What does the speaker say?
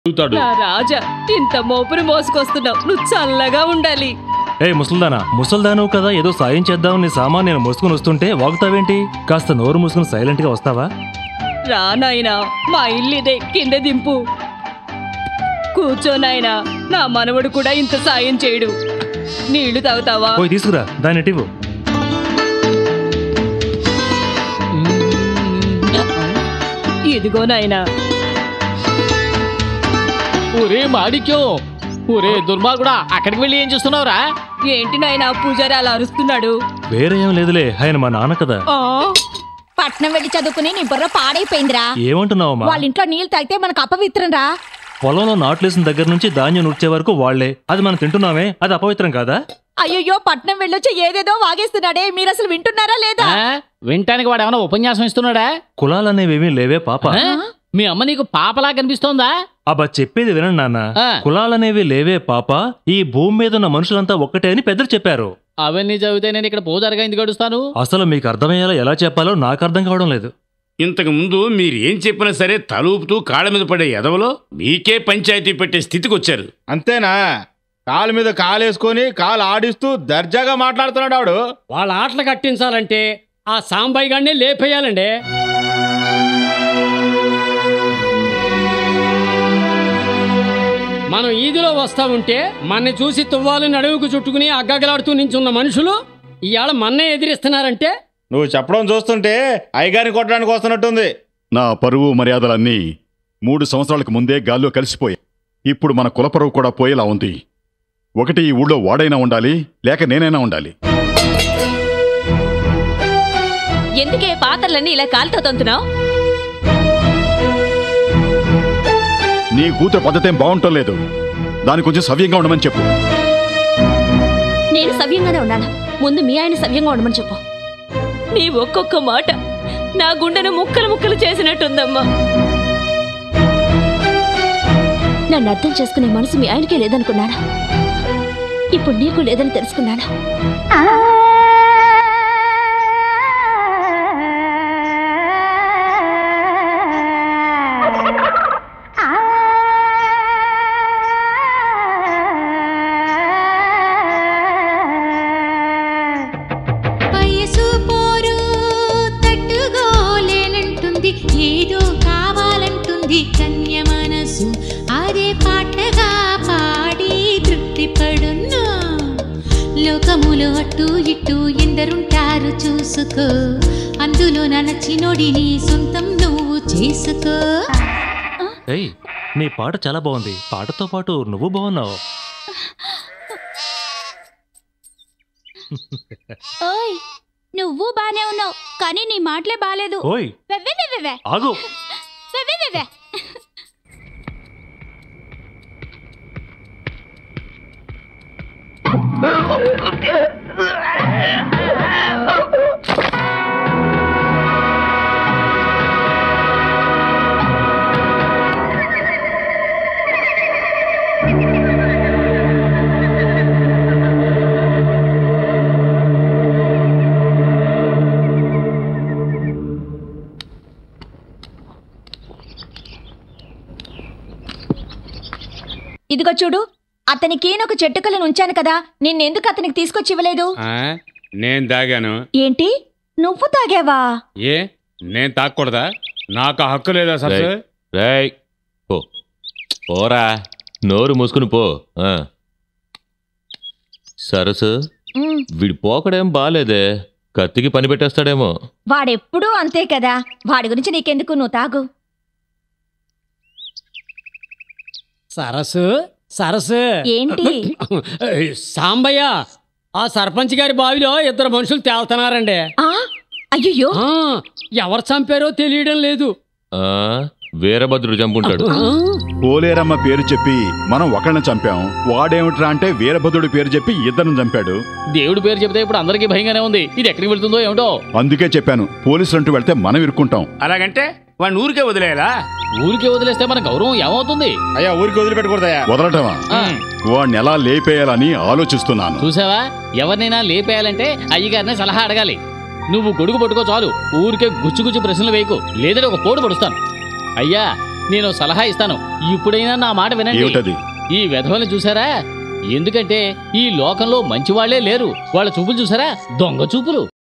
రాజా ఇంత మోపురు మోసుకొస్తున్నావు, నువ్వు చల్లగా ఉండాలి. ఏ ముసల్దాను కదా, ఏదో సాయం చేద్దాం నీ సామాన్ నేను మోసుకుని వస్తుంటే వాగుతావేంటి? కాస్త నోరు మూసుకుని సైలెంట్ గా వస్తావా? రా నాయనా, మా ఇల్లు ఇదే, కింద దింపు. కూర్చో నాయనా, నా మనవడు కూడా ఇంత సాయం చేయడు. నీళ్లు తాగుతావా? పోయి తీసుకురా, దాన్ని ఇవ్వు. ఇదిగో నాయనా. ఊరే మాణిక్యం, ఊరే దుర్మార్గుడా, అక్కడికి వెళ్ళి ఏం చూస్తున్నావురా? ఏంటి నాయనా పూజారి అలా అరుస్తున్నాడు? వేరే ఏం లేదులే, ఆయన మా నాన్న కదా. పట్నం వెళ్ళి చదువుకుని నీ బుర్ర పాడైపోయిందిరా. ఏమంటున్నావు? వాళ్ళ ఇంట్లో నీళ్లు తాగితే మనకు అపవిత్రం రా. పొలంలో నాట్లేసిన దగ్గర నుంచి ధాన్యం నూర్చే వరకు వాళ్లే, అది మనం తింటున్నామే, అది అపవిత్రం కాదా? అయ్యో, పట్నం వెళ్ళొచ్చి ఏదేదో వాగేస్తున్నాడే, మీరు అసలు వింటున్నారా లేదా? వింటానికి వాడు ఏమైనా ఉపన్యాసం ఇస్తున్నాడా? కులాలనేవేమీ లేవే పాప. మీ అమ్మ నీకు పాపలా కనిపిస్తోందా? అబ్బా చెప్పేది వినండి నాన్న, కులాలనేవి లేవే పాప, ఈ భూమి మీద ఉన్న మనుషులంతా ఒక్కటే అని పెద్దలు చెప్పారు. అవన్నీ చదివితే నేను ఇక్కడ పూజారిగా ఎందుకు గడుస్తాను? అసలు మీకు అర్థమయ్యేలా ఎలా చెప్పాలో నాకు అర్థం కావడం లేదు. ఇంతకు ముందు మీరేం చెప్పినా సరే తలూపుతూ కాళ్ళ మీద పడే ఎదవలో మీకే పంచాయతీ పెట్టే స్థితికి వచ్చారు. అంతేనా? కాలు మీద కాలేసుకొని కాలు ఆడిస్తూ దర్జాగా మాట్లాడుతున్నాడు ఆవిడు. వాళ్ళ ఆటలు కట్టించాలంటే ఆ సాంబయ్య గారిని లేపేయాలండి. మనం ఈదిలో వస్తా ఉంటే మన్ని చూసి తువ్వాలు నడువుకు చుట్టుకుని అగ్గగలాడుతూ నించున్న మనుషులు ఇవాళ మన్నే ఎదిరిస్తున్నారంటే నువ్వు చెప్పడం చూస్తుంటే అయ్యగారిని కొట్టడానికి వస్తున్నట్టుంది. నా పరువు మర్యాదలన్నీ 3 సంవత్సరాలకు ముందే గాల్లో కలిసిపోయాయి. ఇప్పుడు మన కులపరువు కూడా పోయేలా ఉంది. ఒకటి ఈ ఊళ్ళో వాడైనా ఉండాలి, లేక నేనైనా ఉండాలి. ఎందుకే పాత్రలన్నీ ఇలా కాలుతో తంతున్నావు? నీ కూతురు పద్ధతేం బాగుంటం లేదు, దాని కొంచెం సవ్యంగా ఉండమని చెప్పు. నేను సవ్యంగానే ఉన్నాను, ముందు మీ ఆయన సవ్యంగా ఉండమని చెప్పు. నీ ఒక్కొక్క మాట నా గుండెను ముక్కలు ముక్కలు చేసినట్టుందమ్మా. నన్ను అర్థం చేసుకునే మనసు మీ ఆయనకే లేదనుకున్నాను, ఇప్పుడు నీకు లేదని తెలుసుకున్నాను. ఏదో కావాలంటుంది కన్య మనసు, అదే పాటగా పాడి తృప్తి పడున్నా. లోకములో అటు ఇటు ఎందరుంటారు చూసుకో, అందులో నచ్చినోడిని సొంతం నువ్వు చేసుకో. నీ పాట చాలా బాగుంది, పాటతో పాటు నువ్వు బాగున్నావు. ఓయ్, నువ్వు బానే ఉన్నావు, కానీ నీ మాటలే బాలేదు. ఓయ్ ఆగు. ఇదిగో చూడు, అతనికి ఒక చెట్టుకలను ఉంచాను కదా, నిన్నెందుకు అతనికి తీసుకొచ్చి ఇవ్వలేదు? నేను తాగాను. ఏంటి, నువ్వు తాగావా? ఏ, నేను తాగకూడదా? నాకు హక్కు లేదా సరసు? పోరా, నోరు మూసుకుని పో. సరసు, వీడి పోకడేం బాలేదే, కత్తికి పని పెట్టేస్తాడేమో. వాడెప్పుడూ అంతే కదా, వాడి గురించి నీకెందుకు, నువ్వు తాగు. సరసు సరసు ఏంటి? సాంబయ్య, ఆ సర్పంచ్ గారి బావిలో 2 మనుషులు తేలుతున్నారండి. అయ్యో, ఎవరు చంపారో తెలియడం లేదు. వీరభద్రుడు చంపుంటాడు. పోలేరమ్మ పేరు చెప్పి మనం ఒకళ్ళని చంపాం, వాడేమిట్రా అంటే వీరభద్రుడి పేరు చెప్పి 2 చంపాడు. దేవుడి పేరు చెప్తే ఇప్పుడు అందరికీ భయంగానే ఉంది, ఇది ఎక్కడికి వెళ్తుందో ఏమిటో. అందుకే చెప్పాను, పోలీసులు అంటూ వెళ్తే మనం ఇరుక్కుంటాం. అలాగంటే వాడిని ఊరికే వదిలేయాలా? ఊరికే వదిలేస్తే మన గౌరవం ఏమవుతుంది? అయ్యా, ఊరికి వదిలిపెట్టకూడదయా. వదలటమా? వాడిని ఎలా లేపేయాలని ఆలోచిస్తున్నాను. చూసావా, ఎవరినైనా లేపేయాలంటే అయ్యగారిని సలహా అడగాలి. నువ్వు గొడుగు పట్టుకో చాలు, ఊరికే గుచ్చుగుచ్చు ప్రశ్నలు వేయకు, లేదంటే ఒక పోటు పడుస్తాను. అయ్యా, నేను సలహా ఇస్తాను, ఇప్పుడైనా నా మాట వినండి. ఏమిటది? ఈ వెధవని చూసారా? ఎందుకంటే ఈ లోకంలో మంచి వాళ్లే లేరు. వాళ్ళ చూపులు చూసారా? దొంగ చూపులు.